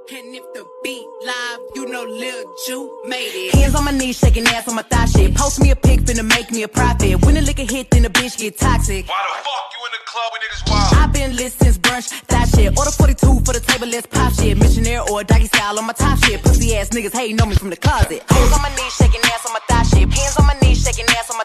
And if the beat live, you know Lil Ju made it. Hands on my knees, shaking ass on my thigh shit. Post me a pic, finna make me a profit. When the liquor hit, then the bitch get toxic. Why the fuck you in the club when niggas wild? I've been lit since brunch, that shit. Order 42 for the table, let's pop shit. Missionary or doggy style on my top shit. Pussy ass niggas hating on me from the closet. Hands on my knees, shaking ass on my thigh shit. Hands on my knees, shaking ass on my